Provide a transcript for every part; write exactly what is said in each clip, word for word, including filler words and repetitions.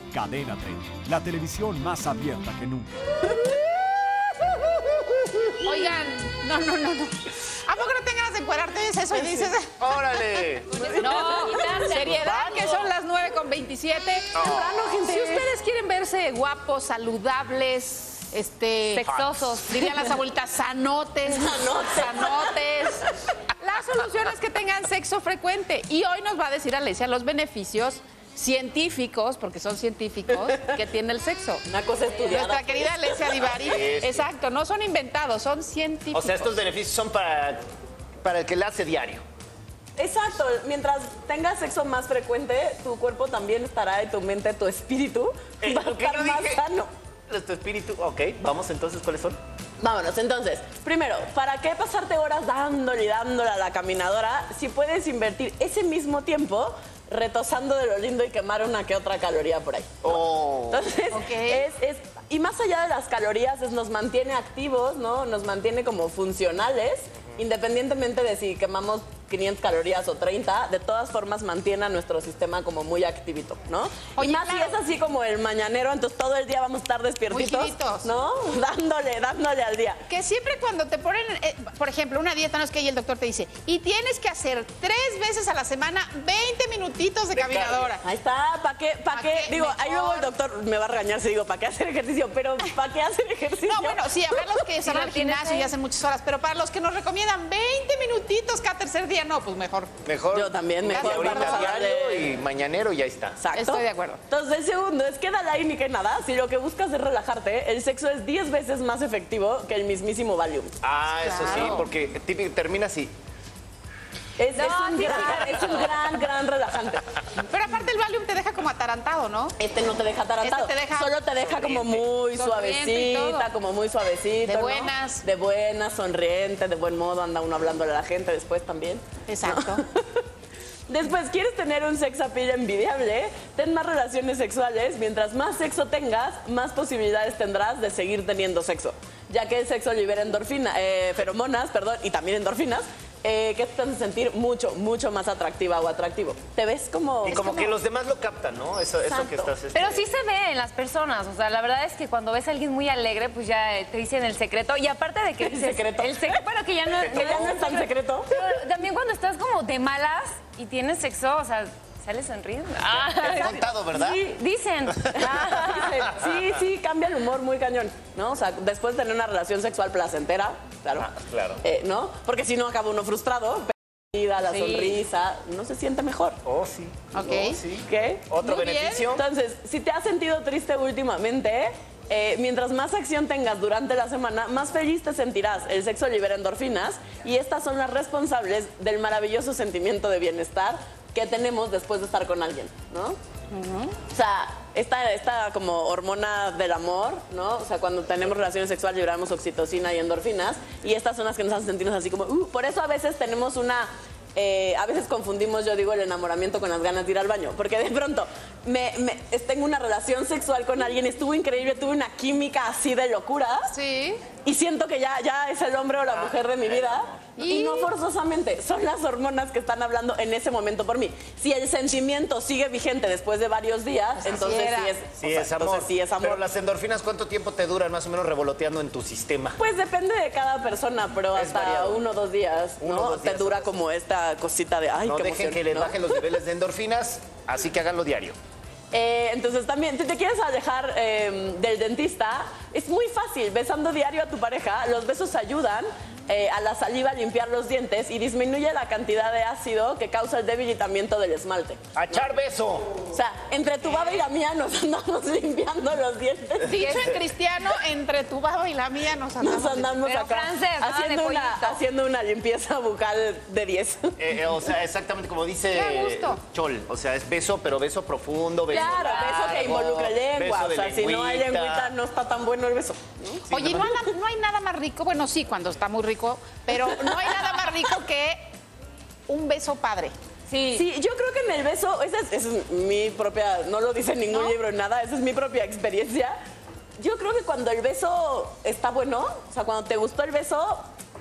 Cadena treinta, la televisión más abierta que nunca. Oigan, no, no, no, no. ¿A poco no te ganas de encuadrarte? ¿Es eso y dices? ¡Órale! No, seriedad, que son las nueve con veintisiete. Oh. Si ustedes quieren verse guapos, saludables, este... sexosos, dirían las abuelitas, sanotes, sanotes. La solución es que tengan sexo frecuente. Y hoy nos va a decir Alesia los beneficios científicos, porque son científicos, que tiene el sexo. Una cosa estudiada. Nuestra querida Alesia Divari. Sí, sí. Exacto, no son inventados, son científicos. O sea, estos beneficios son para, para el que le hace diario. Exacto, mientras tengas sexo más frecuente, tu cuerpo también estará, y tu mente, tu espíritu, Eh, va a ¿lo que estar yo más dije? sano. Tu espíritu, ok, vamos entonces, ¿cuáles son? Vámonos, entonces, primero, ¿para qué pasarte horas dándole y dándole a la caminadora si puedes invertir ese mismo tiempo retosando de lo lindo y quemar una que otra caloría por ahí? Oh. Entonces, Ok. es, es, y más allá de las calorías, es, nos mantiene activos, ¿no? Nos mantiene como funcionales, independientemente de si quemamos quinientas calorías o treinta, de todas formas mantiene a nuestro sistema como muy activito, ¿no? Oye, y más claro. si es así como el mañanero, entonces todo el día vamos a estar despiertitos, giditos. ¿no? Dándole, dándole al día. Que siempre cuando te ponen, eh, por ejemplo, una dieta, no es que ahí el doctor te dice, y tienes que hacer tres veces a la semana veinte minutitos de, De caminadora. Ahí está, ¿para qué? ¿Para ¿Pa' qué? qué? Digo, Mejor. ahí luego el doctor me va a regañar si digo, ¿para qué hacer ejercicio? Pero ¿para qué hacer ejercicio? No, bueno, sí, habrá los que se van lo al tienes gimnasio y ahí. hacen muchas horas, pero para los que nos recomiendan veinte minutitos cada tercer día, no, pues mejor. Mejor. Yo también, mejor Casi Ahorita vamos a diario darle- y mañanero y ahí está. Exacto. Estoy de acuerdo. Entonces, el segundo es quédale ahí ni que nada. Si lo que buscas es relajarte, el sexo es diez veces más efectivo que el mismísimo Valium. Ah, eso sí, Claro. porque típico, termina así. Es, No, es un, sí, gran, claro. es un gran, gran relajante. Pero aparte el Valium te deja como atarantado, ¿no? Este no te deja atarantado. Este te deja Solo te deja como sonriente. muy Sonriente y suavecita, todo. como muy suavecita. De ¿no? buenas. De buenas, sonriente, de buen modo. Anda uno hablándole a la gente después también. Exacto. Después, ¿quieres tener un sex appeal envidiable? Ten más relaciones sexuales. Mientras más sexo tengas, más posibilidades tendrás de seguir teniendo sexo. Ya que el sexo libera endorfina, eh, feromonas, perdón, y también endorfinas, eh, que te hacen sentir mucho, mucho más atractiva o atractivo. ¿Te ves como...? Y como que los demás lo captan, ¿no? Eso, eso que Exacto. estás... este, Pero sí se ve en las personas, o sea, la verdad es que cuando ves a alguien muy alegre, pues ya eh, te dicen el secreto. Y aparte de que El dices, secreto. El secreto, bueno, que ya no, Que ya no es tan secreto. Pero también cuando estás como de malas y tienes sexo, o sea, sales sonriendo. Ah, Te has contado, ¿verdad? Sí. dicen. Ah. Sí, sí, cambia el humor muy cañón, ¿no? O sea, después de tener una relación sexual placentera, claro. Ah, claro. Eh, ¿no? Porque si no acaba uno frustrado, pero la Sí. sonrisa, uno se siente mejor. Oh, sí. Ok. Oh, sí. ¿Qué? Otro Muy bien. beneficio. Entonces, si te has sentido triste últimamente, eh, mientras más acción tengas durante la semana, más feliz te sentirás. El sexo libera endorfinas y estas son las responsables del maravilloso sentimiento de bienestar que tenemos después de estar con alguien, ¿no? O sea, esta, esta como hormona del amor, ¿no? O sea, cuando tenemos relaciones sexuales liberamos oxitocina y endorfinas y estas son las que nos hacen sentirnos así como, uh, por eso a veces tenemos una... Eh, a veces confundimos, yo digo, el enamoramiento con las ganas de ir al baño, porque de pronto me, me- tengo una relación sexual con alguien, estuvo increíble, tuve una química así de locura Sí. y siento que ya, ya es el hombre o la mujer de mi vida y, ¿Y? no forzosamente, son las hormonas que están hablando en ese momento por mí. Si el sentimiento sigue vigente después de varios días, entonces era. sí es, Sí, o sea, es amor. entonces sí es amor. Pero las endorfinas, ¿cuánto tiempo te duran más o menos revoloteando en tu sistema? Pues depende de cada persona, pero Es hasta variado. uno o dos días, Uno ¿no? o dos te días, dura algo como esta cosita de, ay, No qué dejen emoción, que les ¿no? bajen los niveles de endorfinas, así que háganlo diario. Eh, entonces también, si te quieres alejar eh, del dentista, es muy fácil, besando diario a tu pareja, los besos ayudan eh, a la saliva a limpiar los dientes y disminuye la cantidad de ácido que causa el debilitamiento del esmalte. ¡A echar beso! O sea, entre tu baba y la mía nos andamos limpiando los dientes. Dicho en cristiano, entre tu baba y la mía nos andamos. Nos andamos Pero acá francés, ¿no? haciendo, De una, pollito. haciendo una limpieza bucal de diez. Eh, eh, o sea, exactamente como dice Qué gusto. Chol. O sea, es beso, pero beso profundo, beso Claro, beso que largo, involucre lengua. beso O de sea, si no hay lengüita. lengüita, no está tan bueno el beso. ¿no? Oye, no, hay- no hay nada más rico, bueno, sí, cuando está muy rico, pero no hay nada más rico que un beso padre. Sí. Sí, yo creo que en el beso, esa es, esa es mi propia, no lo dice en ningún ¿No? libro, nada, esa es mi propia experiencia. Yo creo que cuando el beso está bueno, o sea, cuando te gustó el beso,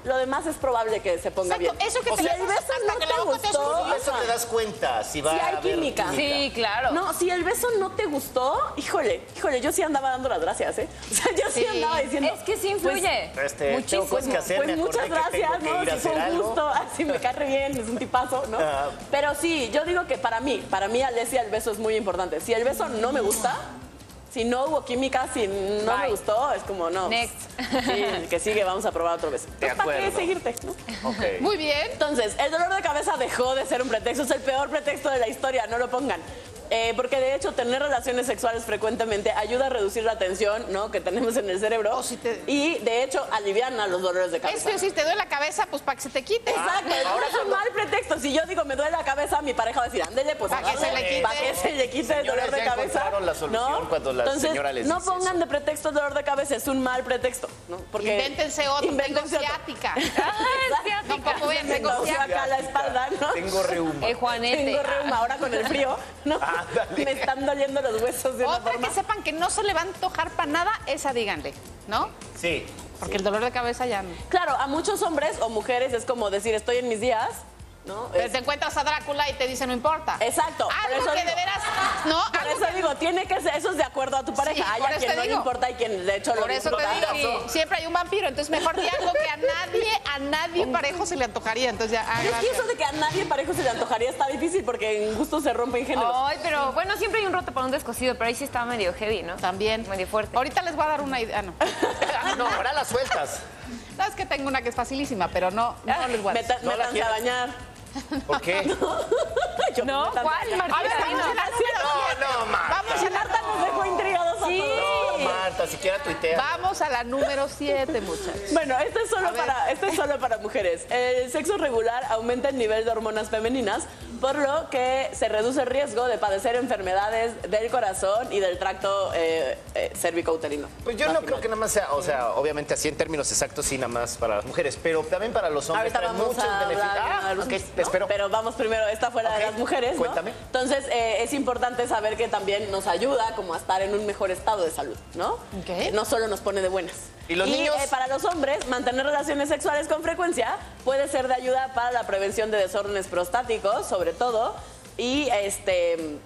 lo demás es probable que se ponga Exacto, bien. eso que o te sea, le el haces beso hasta no que te la boca te gustó. suelta. Eso te das cuenta si va Sí hay a haber química. Sí, claro. No, si el beso no te gustó, híjole, híjole, yo sí andaba dando las gracias, ¿eh? O sea, yo sí, Sí. andaba diciendo... Es que sí influye. Pues, este, Muchísimo. tengo cosas que hacer, Pues me acordé muchas que gracias, tengo que ¿no? ir a Si fue hacer un algo. gusto, así me cae re bien, es un tipazo, ¿no? Ah. Pero sí, yo digo que para mí, para mí, Alessia, el beso es muy importante. Si el beso no me gusta, si no hubo química, si no Bye. me gustó, es como no. Next. Sí, el que sigue, vamos a probar otro beso. De Entonces, ¿para qué acuerdo. seguirte? ¿no? Ok. Muy bien. Entonces, el dolor de cabeza dejó de ser un pretexto, es el peor pretexto de la historia, no lo pongan. Eh, porque de hecho tener relaciones sexuales frecuentemente ayuda a reducir la tensión, ¿no?, que tenemos en el cerebro O si te- y de hecho aliviana los dolores de cabeza. Esto, si te duele la cabeza, pues para que se te quite. Exacto, ahora es un mal pretexto. Si yo digo me duele la cabeza, mi pareja va a decir, ándele, pues Pa' que se le quite. para que se le quite el Señores, dolor de ya cabeza. encontraron la solución cuando la Entonces, señora les no dice pongan eso. de pretexto el dolor de cabeza, es un mal pretexto, ¿no? Porque Invéntense otro, invéntense tengo otro. ciática. Exacto. Tampoco bien, tengo Tengo ciática. acá la espalda, ¿no? Tengo reuma. El Juanete. Tengo reuma ahora con el frío, ¿no? Ándale. Me están doliendo los huesos de una Otra forma. que sepan que no se le va a antojar para nada, esa díganle, ¿no? Sí. Porque el dolor de cabeza ya no. Claro, a muchos hombres o mujeres es como decir, estoy en mis días, ¿no? Pero Es- te encuentras a Drácula y te dice, no importa. Exacto, por Algo eso que digo- de veras, ¿no? Por Algo eso que- digo, tiene que ser, eso es de acuerdo a tu pareja. Sí, Hay por a eso quien te no le digo. importa y quien de hecho Por lo eso te disfruta. digo, siempre hay un vampiro, entonces mejor di algo que a nadie, a nadie parejo se le antojaría. Entonces ya, ah, Es que gracias. eso de que a nadie parejo se le antojaría está difícil porque en gusto se rompen géneros. Ay, pero bueno, siempre hay un roto para un descosido, pero ahí sí estaba medio heavy, ¿no? También. Medio fuerte. Ahorita les voy a dar una idea. Ah, no. Ah, no, ahora las sueltas. No, es que tengo una que es facilísima, pero no, no les voy a decir. Meta- no la métanse a quieres. bañar. ¿Por qué? Yo, No, métanse a ¿cuál, bañar. Marta? A ver, vamos a la número No, siete. no, Marta. Vamos a Si la, Marta nos dejó intrigados a todos. No, Marta, siquiera tuitea. vamos a la número siete, muchachos. Bueno, esto es, solo A ver. para, esto es solo para mujeres. El sexo regular aumenta el nivel de hormonas femeninas, por lo que se reduce el riesgo de padecer enfermedades del corazón y del tracto eh, eh, cérvico-uterino. Pues yo no creo que nada más sea, o sea, obviamente así en términos exactos, sí, nada más para las mujeres, pero también para los hombres. Ahorita trae vamos muchos a beneficios. hablar Ah, de los- ok, ¿no? te espero. Pero vamos primero, esta fuera Ok, de las mujeres, ¿no? cuéntame. Entonces, eh, es importante saber que también nos ayuda como a estar en un mejor estado de salud, ¿no? Ok. Eh, No solo nos pone de buenas. ¿Y los niños? eh, para los hombres, mantener relaciones sexuales con frecuencia puede ser de ayuda para la prevención de desórdenes prostáticos, sobre todo, y este...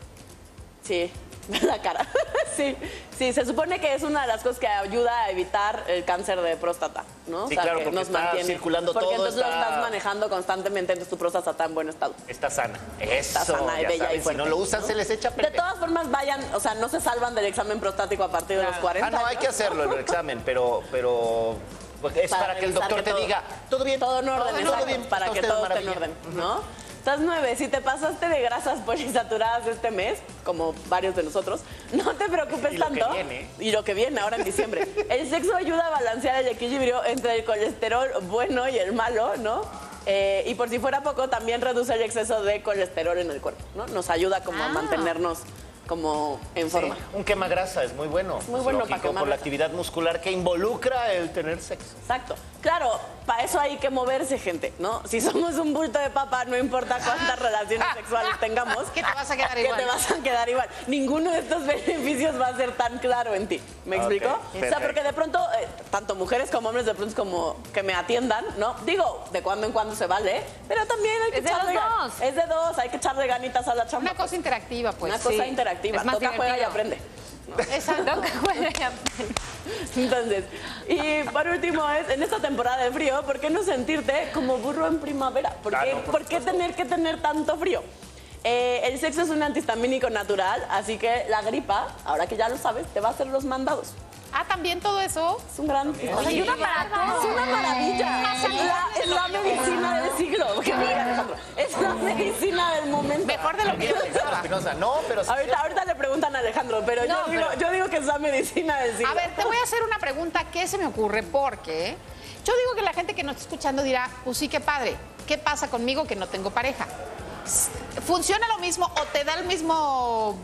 Sí, la cara. Sí, sí, se supone que es una de las cosas que ayuda a evitar el cáncer de próstata, ¿no? Sí, claro, que porque está circulando porque todo, entonces lo está- estás manejando constantemente, entonces tu próstata está en buen estado. Está sana. Eso, Está sana y ya bella y saben, fuerte. Si no lo usan, se les echa a De perder. todas formas, vayan, o sea, no se salvan del examen prostático a partir de los cuarenta. Ah, no, hay que años. hacerlo, el examen, pero, pero pues, es para, que el revisar doctor te todo- diga, todo bien. Todo en orden, todo exacto, bien, para está que usted todo esté en maravilla. orden, ¿no? Estás nueve, si te pasaste de grasas polisaturadas este mes, como varios de nosotros, no te preocupes Y lo que tanto. viene. Y lo que viene ahora en diciembre. El sexo ayuda a balancear el equilibrio entre el colesterol bueno y el malo, ¿no? Eh, y por si fuera poco, también reduce el exceso de colesterol en el cuerpo, ¿no? Nos ayuda como a mantenernos como en Sí, forma. un quemagrasa es muy bueno. muy Es bueno lógico, para quemar por la grasa. actividad muscular que involucra el tener sexo. Exacto. Claro, para eso hay que moverse, gente, ¿no? Si somos un bulto de papa, no importa cuántas relaciones sexuales tengamos, Que te vas a quedar que igual. te vas a quedar igual. Ninguno de estos beneficios va a ser tan claro en ti. ¿Me Ok, explico? O sea, perfecto. porque de pronto, eh, tanto mujeres como hombres, de pronto es como que me atiendan, ¿no? Digo, de cuando en cuando se vale, pero también hay que Es de echarle los gan- dos. Es de dos, hay que echarle ganitas a la chamba. Una cosa interactiva, pues. Una cosa sí. interactiva. Es más Toca, juega y divertido. aprende. Exacto. Entonces, y por último es, en esta temporada de frío, ¿por qué no sentirte como burro en primavera? ¿Por qué, Claro, por ¿por qué tener que tener tanto frío? Eh, el sexo es un antihistamínico natural, así que la gripa, ahora que ya lo sabes, te va a hacer los mandados. Ah, también todo eso. Es un gran... ayuda para todo. Es una maravilla. Es la, es la medicina del siglo. Porque mira, Alejandro, es la medicina del momento. Mejor de lo que Bien, yo Alejandro pensaba. Espinosa. No, pero sí. Ahorita, ahorita le preguntan a Alejandro, pero, No, yo, digo, pero- yo digo que es la medicina del siglo. A ver, te voy a hacer una pregunta que se me ocurre porque yo digo que la gente que nos está escuchando dirá, pues sí, qué padre. ¿Qué pasa conmigo que no tengo pareja? ¿Funciona lo mismo o te da el mismo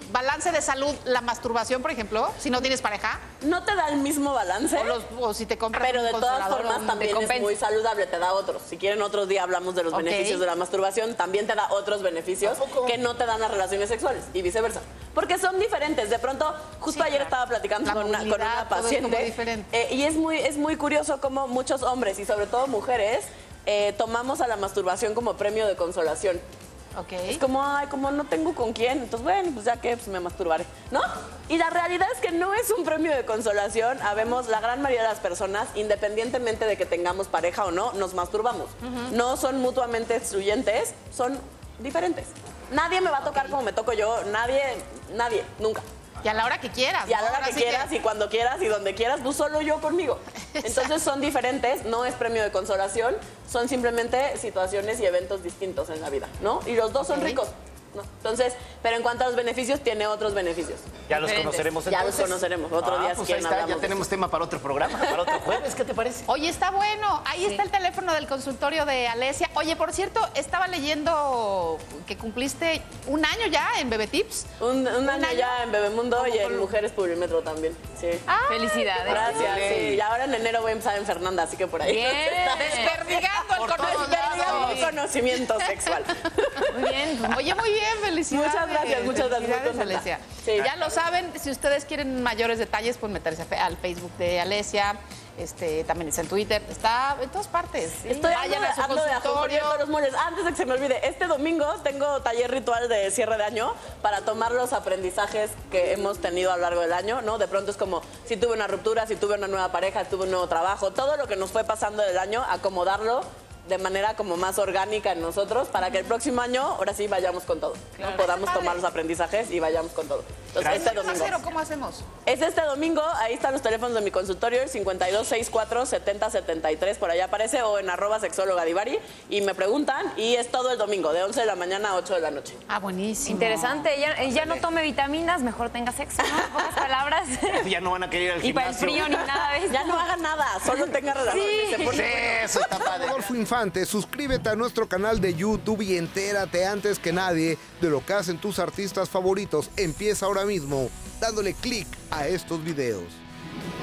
balance de salud la masturbación, por ejemplo, si no tienes pareja? No te da el mismo balance. O, los, o si te compras Pero un de todas consolador, formas un- también te es compensa. muy saludable, te da otros. Si quieren otro día hablamos de los Ok. beneficios de la masturbación, también te da otros beneficios que no te dan las relaciones sexuales y viceversa. Porque son diferentes. De pronto, justo Sí, ayer claro. estaba platicando La con una, con movilidad, una todo es como paciente diferente. eh, y es muy, es muy curioso cómo muchos hombres y sobre todo mujeres eh, tomamos a la masturbación como premio de consolación. Ok. Es como, ay, como no tengo con quién, entonces bueno, pues ya que pues me masturbaré, ¿no? Y la realidad es que no es un premio de consolación. Habemos la gran mayoría de las personas, independientemente de que tengamos pareja o no, nos masturbamos. No son mutuamente excluyentes, son diferentes. Nadie me va a tocar como me toco yo, nadie, nadie, nunca. Y a la hora que quieras. Y a ¿no? la hora Ahora que sí quieras y cuando quieras y donde quieras, tú solo yo conmigo. Entonces son diferentes, no es premio de consolación, son simplemente situaciones y eventos distintos en la vida, ¿no? Y los dos son Ok. ricos, ¿no? Entonces, pero en cuanto a los beneficios, tiene otros beneficios. Ya los Diferentes. conoceremos Ya entonces. los conoceremos. Otro día, si pues ahí quieren, está, hablamos ya de tenemos tema para otro programa, para otro jueves. ¿Qué te parece? Oye, está bueno. Ahí está el teléfono del consultorio de Alesia. Oye, por cierto, estaba leyendo que cumpliste un año ya en Bebé Tips. Un, un año, año? ya en Bebemundo ¿Cómo y en por- Mujeres Publimetro también. Sí. Ah, Felicidades. Gracias, sí. Y ahora en enero voy a empezar en Fernanda, así que por ahí. Bien. desperdigando el Por todos conocimiento. Desperdigando el conocimiento sexual. Muy bien. pues, Oye, muy bien, felicidades. Muchas gracias, muchas gracias, muy Felicidades, contenta. Alesia. Sí. Ya lo saben, si ustedes quieren mayores detalles, pueden meterse a fe- al Facebook de Alesia. Este, también está en Twitter, está en todas partes. Estoy Vayan a su ando de consultorio. ajonjolí los moles. Antes de que se me olvide, este domingo tengo taller ritual de cierre de año para tomar los aprendizajes que hemos tenido a lo largo del año, ¿no? De pronto es como si tuve una ruptura, si tuve una nueva pareja, si tuve un nuevo trabajo, todo lo que nos fue pasando del año, acomodarlo de manera como más orgánica en nosotros para que el próximo año, ahora sí, vayamos con todo. ¿no? Podamos Padre. tomar los aprendizajes y vayamos con todo. Entonces, este ¿Qué vamos a domingo. hacer o cómo hacemos? Es este domingo, ahí están los teléfonos de mi consultorio, el cincuenta y dos sesenta y cuatro setenta setenta y tres, por allá aparece, o en arroba sexóloga Divari, y me preguntan, y es todo el domingo, de once de la mañana a ocho de la noche. Ah, buenísimo. Interesante. Ya, ya no tome vitaminas, mejor tenga sexo, ¿no? En pocas palabras. Ya no van a querer ir al Y para el gimnasio. frío ni nada de eso. Ya no haga nada, solo tenga relaciones. se pone Sí, bueno. eso está padre. Rodolfo Infante, suscríbete a nuestro canal de YouTube y entérate antes que nadie de lo que hacen tus artistas favoritos. Empieza ahora mismo dándole clic a estos videos.